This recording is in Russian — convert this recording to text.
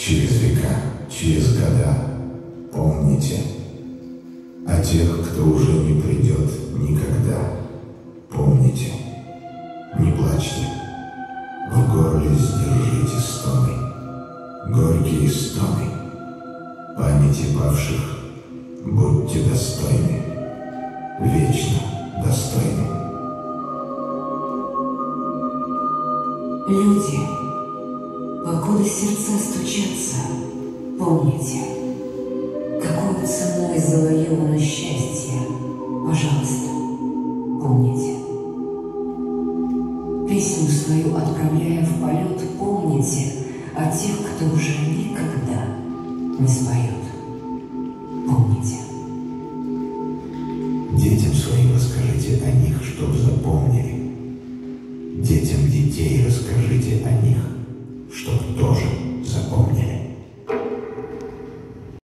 через века, через года помните. А тех, кто уже не придет никогда, помните. Не плачьте, в горле сдержите стоны, горькие стоны. Памяти павших будьте достойны, вечно достойны. Люди, покуда сердца стучатся, помните, какой ценой завоевано счастье, пожалуйста, помните. Песню свою отправляя в полет, помните о тех, кто уже никогда не споет. Помните. Детям своим расскажите о них, чтоб запомнили. Детям детей расскажите о них, чтоб тоже